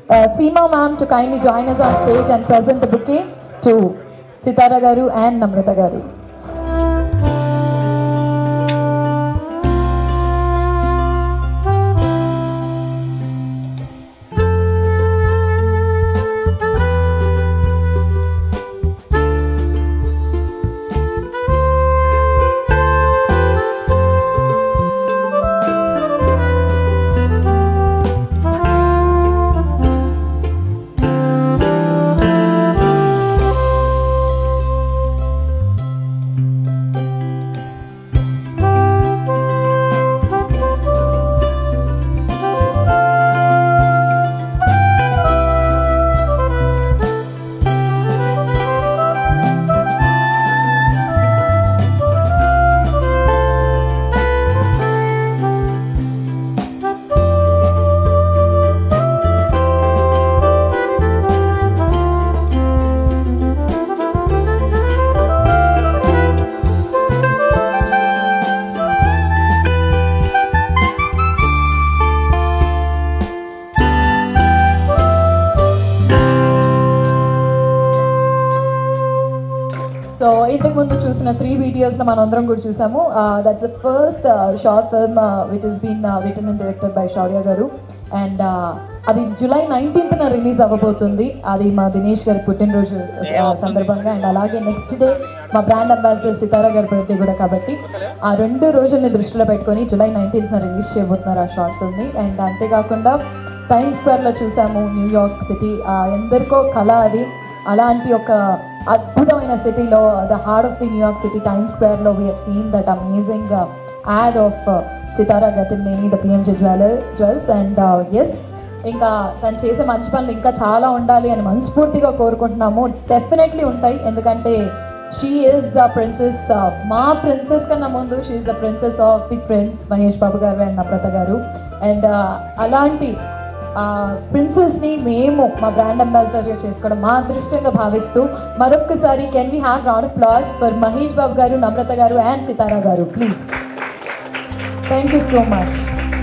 Seema ma'am to kindly join us on stage and present the bouquet to Sitara garu and Namrata garu. So ఇంతకు ముందు చూసిన 3 videos లో మనందరం కూడా చూసాము. That's the first short film which has been written and directed by Shaurya garu and అది July 19th న release అవ్వబోతుంది. అది మా దినేష్ గారి పుట్టినరోజు సందర్భంగా అండ్ అలాగే నెక్స్ట్ డే మా బ్రాండ్ అంబాసిడర్ సితారా గారి బర్త్డే కూడా కాబట్టి ఆ 2 రోజుల్ని దృష్టిలో పెట్టుకొని July 19th న రిలీజ్ చేయబోతున్నారు ఆ షార్ట్ ఫిల్మ్ని. అండ్ అంతేకాకుండా టైమ్ స్క్వేర్లో చూసాము, న్యూయార్క్ సిటీ ఎందరికో కళ అది. అలాంటి ఒక అద్భుతమైన సిటీలో the heart of the New York city time స్క్వేర్లో we have seen that amazing ad of Sitara Ghattamaneni the PMJ jewels and ఎస్ ఇంకా తను చేసే మంచి పనులు ఇంకా చాలా ఉండాలి అని మనస్ఫూర్తిగా కోరుకుంటున్నాము. డెఫినెట్లీ ఉంటాయి, ఎందుకంటే షీ ఈజ్ ద ప్రిన్సెస్, మా ప్రిన్సెస్ కన్నా ముందు she is the princess of the prince Mahesh Babu గారు అండ్ నమ్రత గారు. అండ్ అలాంటి ప్రిన్సెస్ని మేము మా బ్రాండ్ అంబాసిడర్గా చేసుకోవడం మా అదృష్టంగా భావిస్తూ మరొక్కసారి can we have round of applause for Mahesh Babu గారు, నమ్రత గారు అండ్ సితారా గారు please. Thank you so much.